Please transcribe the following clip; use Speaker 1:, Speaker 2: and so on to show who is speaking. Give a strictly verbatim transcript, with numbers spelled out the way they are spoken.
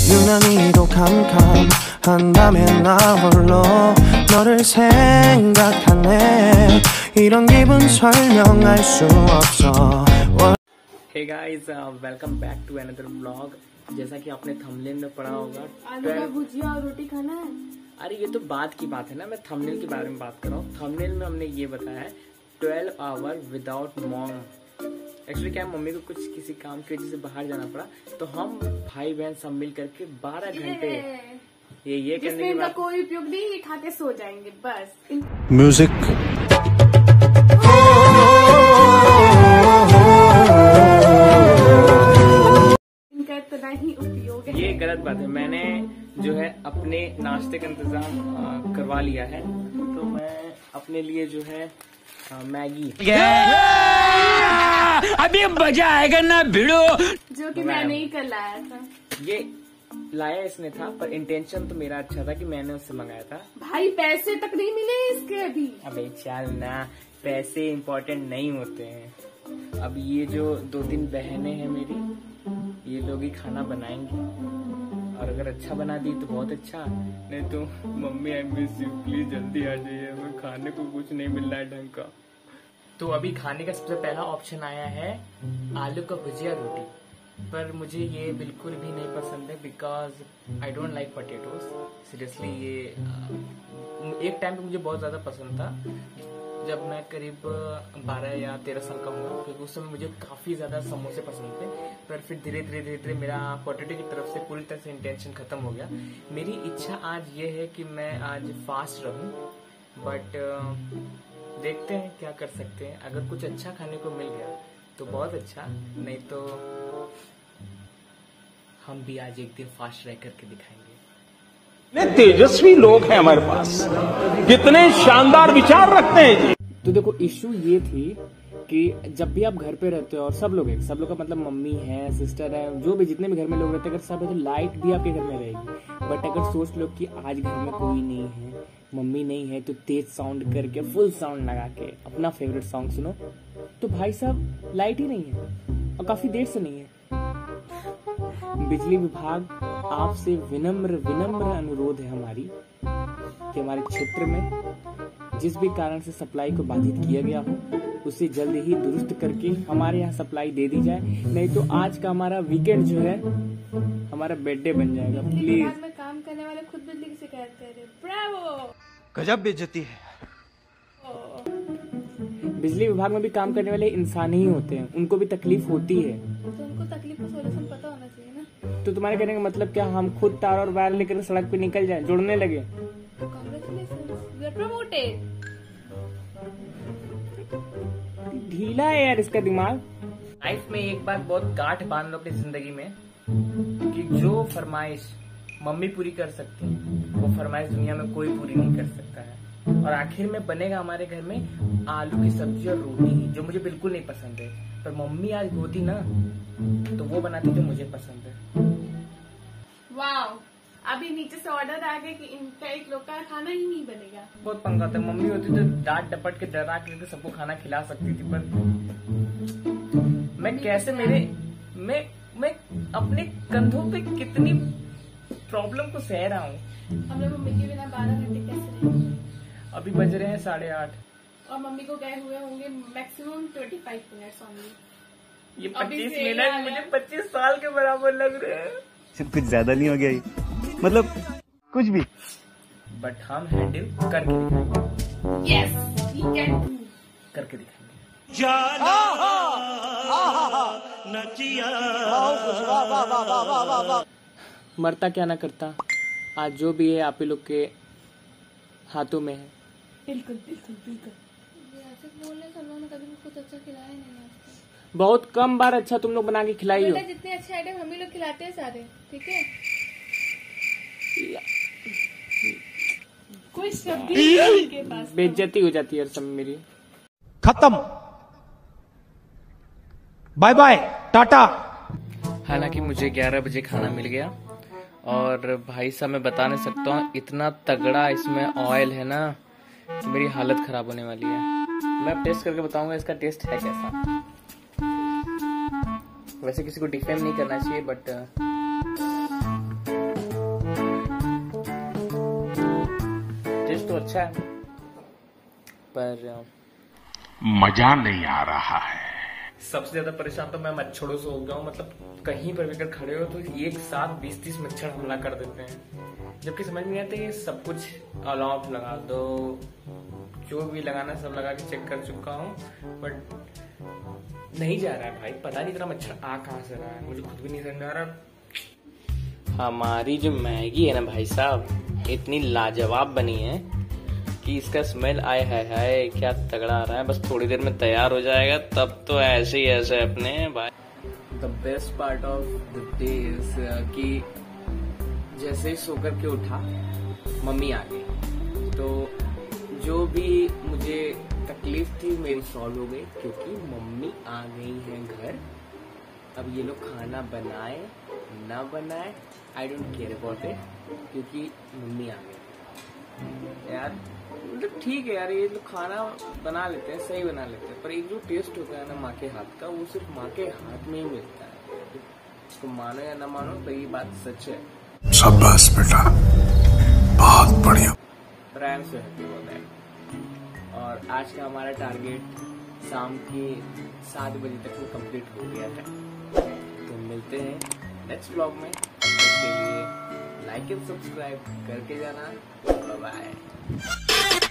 Speaker 1: 유난히도 캄캄한 밤에 나 홀로 너를 생각하네. 이런 기분 설명할 수 없어.
Speaker 2: Hey guys, uh, welcome back to another vlog. जैसा कि आपने थंबनेल में पढ़ा होगा,
Speaker 3: आलू का भुजिया और रोटी खाना है।
Speaker 2: अरे ये तो बात की बात है ना, मैं थंबनेल के बारे में बात कर रहा हूँ। थंबनेल में हमने ये बताया है twelve hour without mom. Actually क्या है, मम्मी को कुछ किसी काम की वजह से बाहर जाना पड़ा, तो हम भाई बहन सब मिल करके बारह घंटे ये ये करने के बाद
Speaker 3: कोई उपयोग नहीं, ये खा के सो जाएंगे बस।
Speaker 1: म्यूजिक
Speaker 3: इनका इतना ही उपयोग है।
Speaker 2: ये गलत बात है। मैंने जो है अपने नाश्ते का इंतजाम करवा लिया है, तो मैं अपने लिए जो है आ, मैगी
Speaker 4: अभी मजा आएगा ना भिड़ो,
Speaker 3: जो कि मैंने ही कल लाया था।
Speaker 2: ये लाया इसने था, पर इंटेंशन तो मेरा अच्छा था कि मैंने उससे मंगाया था।
Speaker 3: भाई पैसे तक नहीं मिले इसके अभी।
Speaker 2: अबे चल ना, पैसे इम्पोर्टेंट नहीं होते हैं। अब ये जो दो तीन बहनें हैं मेरी, ये लोग ही खाना बनाएंगी, और अगर अच्छा बना दी तो बहुत अच्छा, नहीं तो मम्मी आई मिस यू, प्लीज जल्दी आ जाइए, हमें खाने को कुछ नहीं मिल रहा है ढंग का। तो अभी खाने का सबसे पहला ऑप्शन आया है आलू का भुजिया रोटी, पर मुझे ये बिल्कुल भी नहीं पसंद है, because I don't like potatoes. Seriously ये एक टाइम पे मुझे बहुत ज्यादा पसंद था, जब मैं करीब बारह या तेरह साल का हूँ, क्योंकि उस समय मुझे काफी ज्यादा समोसे पसंद थे। पर फिर धीरे धीरे धीरे धीरे मेरा पोटैटो की तरफ से पूरी तरह से इंटेंशन खत्म हो गया। मेरी इच्छा आज ये है कि मैं आज फास्ट रहूं, बट देखते हैं क्या कर सकते हैं। अगर कुछ अच्छा खाने को मिल गया तो बहुत अच्छा, नहीं तो हम भी आज एक दिन फास्ट रह करके दिखाएंगे।
Speaker 4: कितने तेजस्वी लोग हैं हमारे पास, कितने शानदार विचार रखते हैं जी।
Speaker 2: तो देखो, इशू ये थी कि जब भी आप घर पे रहते हो, और सब लोग हैं, सब लोग का मतलब मम्मी है, सिस्टर है, जो भी जितने भी घर में लोग रहते हैं, अगर सब है तो लाइट भी आपके घर में रहेगी। बट अगर सोच लो कि आज घर में कोई नहीं है, मम्मी नहीं है, तो तेज साउंड करके फुल साउंड लगा के अपना फेवरेट सॉन्ग सुनो, तो भाई साहब लाइट ही नहीं है, और काफी देर से नहीं है। बिजली विभाग आपसे विनम्र विनम्र अनुरोध है हमारी कि हमारे क्षेत्र में जिस भी कारण से सप्लाई को बाधित किया गया हो, उसे जल्द ही दुरुस्त करके हमारे यहाँ सप्लाई दे दी जाए, नहीं तो आज का हमारा वीकेंड जो है हमारा बर्थडे बन जाएगा। प्लीज।
Speaker 3: में काम करने वाले खुद बिजली की शिकायत कर रहे हैं। ब्रावो,
Speaker 1: गजब बेइज्जती है।
Speaker 2: बिजली विभाग में भी काम करने वाले इंसान ही होते हैं, उनको भी तकलीफ होती है,
Speaker 3: तो उनको तकलीफ का सोल्यूशन पता होना चाहिए ना।
Speaker 2: तो तुम्हारे कहने का मतलब क्या, हम खुद तार और वायर लेकर सड़क पे निकल जाएं, जुड़ने लगे? ढीला है यार इसका दिमाग। लाइफ में एक बार बहुत गांठ बांध लो अपनी जिंदगी में कि जो फरमाइश मम्मी पूरी कर सकती है, वो फरमाइश दुनिया में कोई पूरी नहीं कर सकता है। और आखिर में बनेगा हमारे घर में आलू की सब्जी और रोटी, जो मुझे बिल्कुल नहीं पसंद है, पर मम्मी आज होती ना तो वो बनाती जो मुझे पसंद है।
Speaker 3: वाओ, अभी नीचे से ऑर्डर आ गया कि इनका एक लोग का खाना ही नहीं बनेगा।
Speaker 2: बहुत पंगा था, मम्मी होती तो डांट डपट के डरा करके सबको खाना खिला सकती थी, पर मैं कैसे, मेरे मैं मैं अपने कंधों पे कितनी प्रॉब्लम को सह रहा हूँ।
Speaker 3: हम लोग मम्मी के बिना बारह घंटे कैसे रहेंगे?
Speaker 2: अभी बज रहे हैं साढ़े आठ,
Speaker 3: और मम्मी को गए हुए होंगे maximum twenty five minutes only.
Speaker 2: ये पच्चीस मिनट मुझे पच्चीस साल के बराबर लग रहे हैं।
Speaker 1: कुछ ज्यादा नहीं हो गया ये? मतलब कुछ भी।
Speaker 2: बट हम हैंडल करके दिखाएंगे।
Speaker 3: Yes, we can do.
Speaker 2: करके दिखाएंगे। मरता क्या ना करता, आज जो भी है आप ही लोग के हाथों में है।
Speaker 3: बिल्कुल बिल्कुल बिल्कुल। ऐसे बोलने से हम लोगों ने कभी कुछ अच्छा खिलाया नहीं है।
Speaker 2: बहुत कम बार अच्छा तुम लोग बना के खिलाई हो।
Speaker 3: जितने अच्छे आइटम हम ही लोग खिलाते हैं सारे, ठीक है? कोई शब्द ही नहीं के पास।
Speaker 2: बेइज्जती हो जाती है हर समय मेरी।
Speaker 4: खत्म, बाय बाय, टाटा।
Speaker 2: हालांकि मुझे ग्यारह बजे खाना मिल गया, और भाई साहब मैं बता नहीं सकता हूँ, इतना तगड़ा इसमें ऑयल है ना, मेरी हालत खराब होने वाली है। मैं टेस्ट करके बताऊंगा इसका टेस्ट है कैसा। वैसे किसी को डिफेम नहीं करना चाहिए, बट अच्छा है, पर
Speaker 4: मजा नहीं आ रहा है।
Speaker 2: सबसे ज्यादा परेशान तो मैं मच्छरों से हो गया हूँ। मतलब कहीं पर भी अगर खड़े हो तो एक साथ बीस तीस मच्छर हमला कर देते हैं, जबकि समझ नहीं आता ये सब कुछ ऑल आउट लगा दो, जो भी लगाना सब लगा के चेक कर चुका हूँ, बट नहीं जा रहा है भाई। पता नहीं इतना मच्छर आ कहाँ से रहा है, मुझे खुद भी नहीं समझ आ रहा। हमारी जो मैगी है ना भाई साहब, इतनी लाजवाब बनी है कि इसका स्मेल आए है, है क्या तगड़ा आ रहा है। बस थोड़ी देर में तैयार हो जाएगा, तब तो ऐसे ही ऐसे अपने भाई। The best part of the day is कि जैसे ही सोकर के उठा मम्मी आ गई, तो जो भी मुझे तकलीफ थी मेरी सॉल्व हो गई, क्योंकि मम्मी आ गई है घर। अब ये लोग खाना बनाए ना बनाए, I don't care about it, क्योंकि मम्मी आ गई। यार मतलब ठीक है यार, ये लोग खाना बना लेते हैं, सही बना लेते हैं, पर एक जो टेस्ट होता है ना माँ के हाथ का, वो सिर्फ माँ के हाथ में ही मिलता है। इसको मानो या ना मानो, पर ये बात सच है।
Speaker 1: शाबाश बेटा, बहुत बढ़िया।
Speaker 2: रैम से हैप्पी होता है। और आज का हमारा टारगेट शाम के सात बजे तक वो कंप्लीट हो गया है। तो मिलते हैं नेक्स्ट ब्लॉग में। उसके लिए लाइक एंड सब्सक्राइब करके जाना। Bye bye.